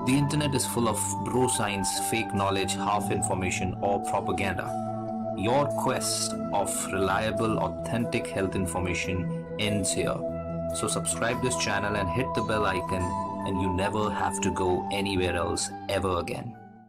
The internet is full of bro science, fake knowledge, half information, or propaganda. Your quest of reliable, authentic health information ends here. So subscribe this channel and hit the bell icon, and you never have to go anywhere else ever again.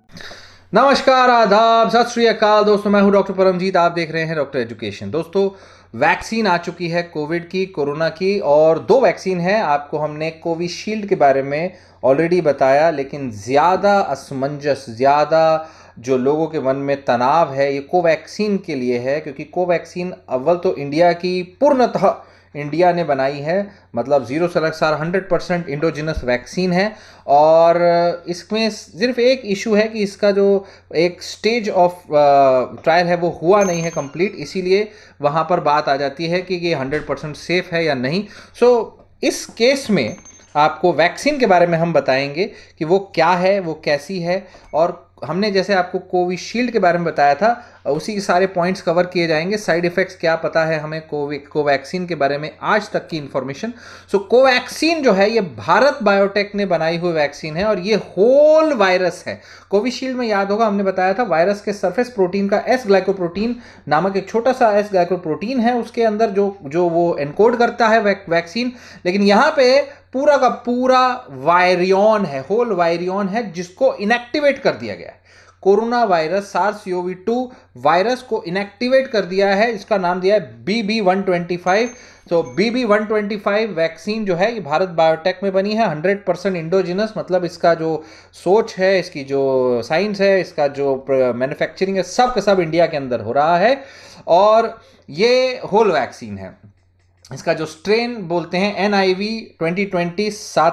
नमस्कार, आदाब, सत श्री अकाल दोस्तों। मैं हूं doctor Paramjit. आप देख रहे हैं डॉक्टर एजुकेशन। दोस्तों, वैक्सीन आ चुकी है कोविड की, कोरोना की, और 2 वैक्सीन है। आपको हमने कोविशील्ड के बारे में ऑलरेडी बताया, लेकिन ज़्यादा असमंजस, ज़्यादा जो लोगों के मन में तनाव है, ये कोवैक्सीन के लिए है, क्योंकि कोवैक्सीन अव्वल तो इंडिया की पूर्णतः इंडिया ने बनाई है, मतलब 0 से 100% इंडोजिनस वैक्सीन है। और इसमें सिर्फ एक इशू है कि इसका जो एक स्टेज ऑफ ट्रायल है वो हुआ नहीं है कंप्लीट, इसीलिए वहाँ पर बात आ जाती है कि ये 100% सेफ है या नहीं। सो इस केस में आपको वैक्सीन के बारे में हम बताएंगे कि वो क्या है, वो कैसी है, और हमने जैसे आपको कोविशील्ड के बारे में बताया था, उसी के सारे पॉइंट्स कवर किए जाएंगे। साइड इफ़ेक्ट्स क्या पता है हमें कोवैक्सीन के बारे में, आज तक की इन्फॉर्मेशन। सो कोवैक्सीन जो है ये भारत बायोटेक ने बनाई हुई वैक्सीन है, और ये होल वायरस है। कोविशील्ड में याद होगा हमने बताया था वायरस के सरफेस प्रोटीन का एस ग्लाइकोप्रोटीन नामक एक छोटा सा एस ग्लाइकोप्रोटीन है, उसके अंदर जो वो एनकोड करता है वैक्सीन। लेकिन यहाँ पे पूरा का पूरा वायरियन है, होल वायरियन है, जिसको इनएक्टिवेट कर दिया गया है। कोरोना वायरस SARS-CoV-2 वायरस को इनएक्टिवेट कर दिया है, इसका नाम दिया है BB125। तो BB125 वैक्सीन जो है ये भारत बायोटेक में बनी है, 100% इंडोजिनस, मतलब इसका जो सोच है, इसकी जो साइंस है, इसका जो मैन्युफैक्चरिंग है, सब का सब इंडिया के अंदर हो रहा है। और ये होल वैक्सीन है। इसका जो स्ट्रेन बोलते हैं NIV 2020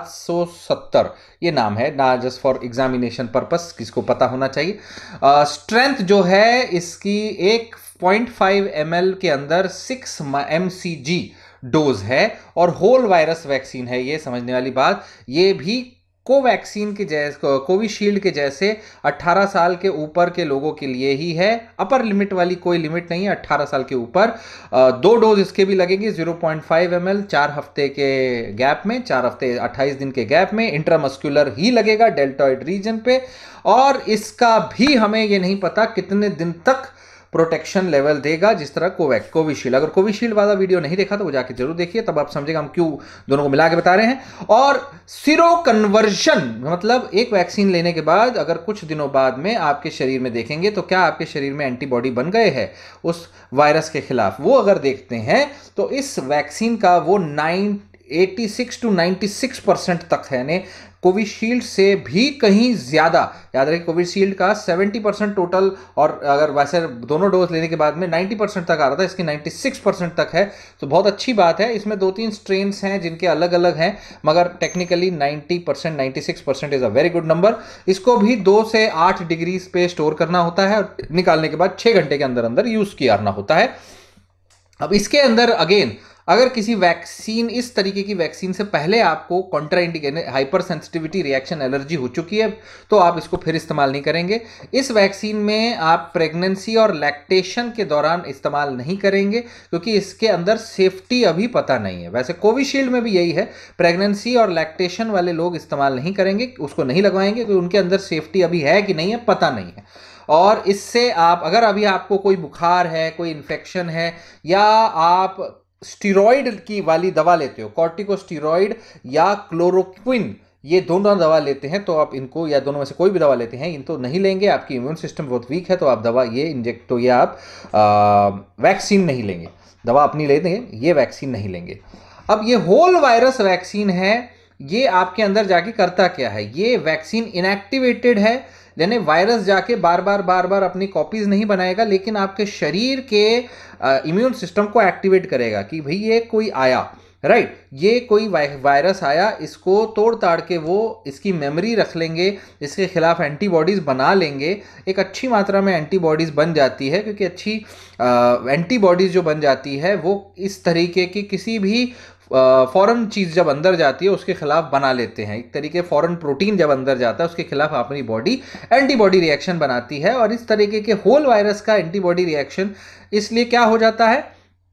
770, ये नाम है ना, जस्ट फॉर एग्जामिनेशन पर्पस, किसको पता होना चाहिए। स्ट्रेंथ जो है इसकी 1.5 ml के अंदर 6 mcg डोज है, और होल वायरस वैक्सीन है ये, समझने वाली बात। ये भी कोवैक्सीन के जैसे, कोविशील्ड के जैसे 18 साल के ऊपर के लोगों के लिए ही है। अपर लिमिट वाली कोई लिमिट नहीं है, 18 साल के ऊपर। 2 डोज इसके भी लगेंगे, 0.5 ml 4 हफ्ते के गैप में, 4 हफ्ते 28 दिन के गैप में। इंट्रामस्कुलर ही लगेगा डेल्टॉइड रीजन पे, और इसका भी हमें ये नहीं पता कितने दिन तक प्रोटेक्शन लेवल देगा, जिस तरह कोविशील्ड। अगर कोविशील्ड वाला वीडियो नहीं देखा तो वो जाके जरूर देखिए, तब आप समझेगा हम क्यों दोनों को मिला के बता रहे हैं। और सीरो कन्वर्जन, मतलब एक वैक्सीन लेने के बाद अगर कुछ दिनों बाद में आपके शरीर में देखेंगे तो क्या आपके शरीर में एंटीबॉडी बन गए हैं उस वायरस के खिलाफ, वो अगर देखते हैं तो इस वैक्सीन का वो 86 to 96% तक है ने, कोविशील्ड से भी कहीं ज़्यादा। याद रखिए कोविशील्ड का 70% टोटल, और अगर वैसे दोनों डोज लेने के बाद में 90% तक आ रहा था, इसकी 96% तक है। तो बहुत अच्छी बात है। इसमें 2-3 स्ट्रेन्स हैं जिनके अलग अलग हैं, मगर technically 90%, 96% is a very good number. इसको भी 2 से 8 डिग्री पे स्टोर करना होता है, और निकालने के बाद 6 घंटे के अंदर अंदर यूज़ करना होता है। अब इसके अंदर अगेन, अगर किसी वैक्सीन, इस तरीके की वैक्सीन से पहले आपको contraindication, hypersensitivity reaction, allergy हो चुकी है, तो आप इसको फिर इस्तेमाल नहीं करेंगे। इस वैक्सीन में आप प्रेगनेंसी और लैक्टेशन के दौरान इस्तेमाल नहीं करेंगे, क्योंकि इसके अंदर सेफ्टी अभी पता नहीं है। वैसे कोविशील्ड में भी यही है, प्रेगनेंसी और लैक्टेशन वाले लोग इस्तेमाल नहीं करेंगे, उसको नहीं लगवाएंगे, क्योंकि उनके अंदर सेफ्टी अभी है कि नहीं है पता नहीं है। और इससे आप, अगर अभी आपको कोई बुखार है, कोई इन्फेक्शन है, या आप स्टीरॉयड की वाली दवा लेते हो, कॉर्टिकोस्टीरॉयड या क्लोरोक्विन, ये दोनों दवा लेते हैं, तो आप इनको, या दोनों में से कोई भी दवा लेते हैं, इनको नहीं लेंगे। आपकी इम्यून सिस्टम बहुत वीक है, तो आप दवा ये इंजेक्ट, तो ये आप वैक्सीन नहीं लेंगे, दवा अपनी लेते हैं, ये वैक्सीन नहीं लेंगे। अब ये होल वायरस वैक्सीन है, ये आपके अंदर जाके करता क्या है? ये वैक्सीन इनएक्टिवेटेड है, यानी वायरस जाके बार बार अपनी कॉपीज नहीं बनाएगा, लेकिन आपके शरीर के इम्यून सिस्टम को एक्टिवेट करेगा कि भाई ये कोई आया, राइट, ये कोई वायरस आया, इसको तोड़ ताड़ के वो इसकी मेमोरी रख लेंगे, इसके खिलाफ एंटीबॉडीज़ बना लेंगे। एक अच्छी मात्रा में एंटीबॉडीज़ बन जाती है, क्योंकि अच्छी एंटीबॉडीज़ जो बन जाती है वो इस तरीके की किसी भी फॉरेन चीज़ जब अंदर जाती है उसके खिलाफ बना लेते हैं। एक तरीके फॉरेन प्रोटीन जब अंदर जाता है उसके खिलाफ अपनी बॉडी एंटीबॉडी रिएक्शन बनाती है, और इस तरीके के होल वायरस का एंटीबॉडी रिएक्शन इसलिए क्या हो जाता है,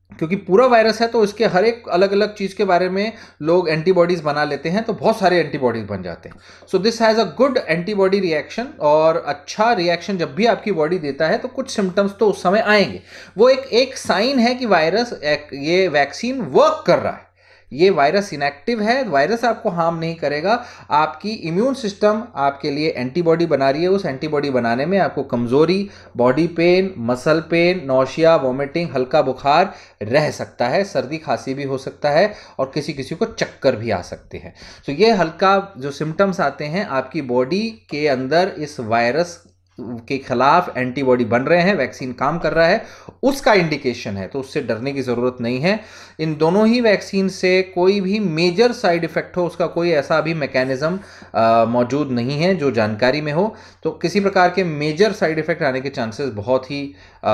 क्योंकि पूरा वायरस है तो इसके हर एक अलग अलग चीज़ के बारे में लोग एंटीबॉडीज़ बना लेते हैं, तो बहुत सारे एंटीबॉडीज़ बन जाते हैं। So this has a good antibody reaction, और अच्छा रिएक्शन जब भी आपकी बॉडी देता है तो कुछ सिम्टम्स तो उस समय आएंगे। वो एक साइन है कि वायरस, ये वैक्सीन वर्क कर रहा है। ये वायरस इनएक्टिव है, वायरस आपको हार्म नहीं करेगा, आपकी इम्यून सिस्टम आपके लिए एंटीबॉडी बना रही है। उस एंटीबॉडी बनाने में आपको कमजोरी, body pain, muscle pain, nausea, vomiting, हल्का बुखार रह सकता है, सर्दी खांसी भी हो सकता है, और किसी किसी को चक्कर भी आ सकते हैं। तो ये हल्का जो सिम्टम्स आते हैं, आपकी बॉडी के अंदर इस वायरस के खिलाफ एंटीबॉडी बन रहे हैं, वैक्सीन काम कर रहा है, उसका इंडिकेशन है। तो उससे डरने की ज़रूरत नहीं है। इन दोनों ही वैक्सीन से कोई भी मेजर साइड इफेक्ट हो, उसका कोई ऐसा अभी मैकेनिज्म मौजूद नहीं है जो जानकारी में हो। तो किसी प्रकार के मेजर साइड इफेक्ट आने के चांसेस बहुत ही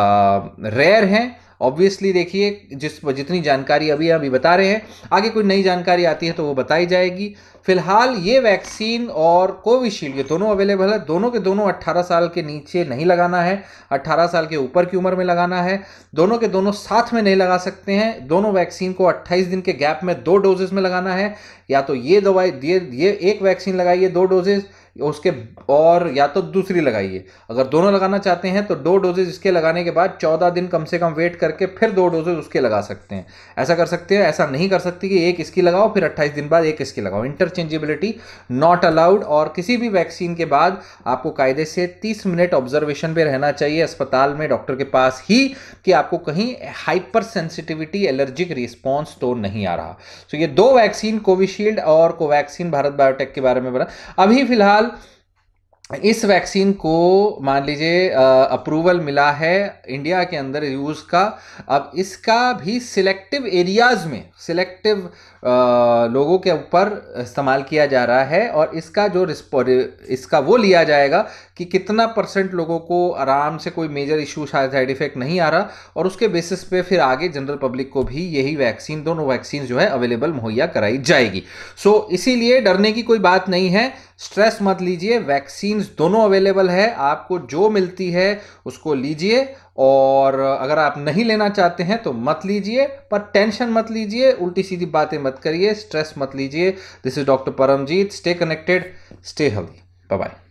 रेयर हैं। ऑब्वियसली देखिए, जितनी जानकारी अभी बता रहे हैं, आगे कोई नई जानकारी आती है तो वो बताई जाएगी। फिलहाल ये वैक्सीन और कोविशील्ड, ये दोनों अवेलेबल है। दोनों के दोनों 18 साल के नीचे नहीं लगाना है, 18 साल के ऊपर की उम्र में लगाना है। दोनों के दोनों साथ में नहीं लगा सकते हैं। दोनों वैक्सीन को 28 दिन के गैप में 2 डोजेस में लगाना है। या तो ये दवाई, ये एक वैक्सीन लगाइए 2 डोजेज उसके, और या तो दूसरी लगाइए। अगर दोनों लगाना चाहते हैं तो 2 डोजेज इसके लगाने के बाद 14 दिन कम से कम वेट करके फिर 2 डोजेज उसके लगा सकते हैं। ऐसा कर सकते हैं। ऐसा नहीं कर सकते कि एक इसकी लगाओ फिर 28 दिन बाद एक इसकी लगाओ। Interchangeability not allowed. और किसी भी वैक्सीन के बाद आपको कायदे से 30 मिनट ऑब्जर्वेशन पे रहना चाहिए अस्पताल में, डॉक्टर के पास ही, कि आपको कहीं हाइपर सेंसिटिविटी, एलर्जिक रिस्पॉन्स तो नहीं आ रहा। तो ये 2 वैक्सीन, कोविशील्ड और कोवैक्सीन, भारत बायोटेक के बारे में बना। अभी फिलहाल इस वैक्सीन को मान लीजिए अप्रूवल मिला है इंडिया के अंदर यूज़ का। अब इसका भी सिलेक्टिव एरियाज में, सिलेक्टिव लोगों के ऊपर इस्तेमाल किया जा रहा है, और इसका जो इसका वो लिया जाएगा कि कितना % लोगों को आराम से कोई मेजर इशू, साइड इफेक्ट नहीं आ रहा, और उसके बेसिस पे फिर आगे जनरल पब्लिक को भी यही वैक्सीन, दोनों वैक्सीन जो है अवेलेबल मुहैया कराई जाएगी। सो इसीलिए डरने की कोई बात नहीं है, स्ट्रेस मत लीजिए। वैक्सीन दोनों अवेलेबल है, आपको जो मिलती है उसको लीजिए, और अगर आप नहीं लेना चाहते हैं तो मत लीजिए, पर टेंशन मत लीजिए, उल्टी सीधी बातें मत करिए, स्ट्रेस मत लीजिए। This is doctor Paramjit. Stay connected, stay healthy. Bye bye.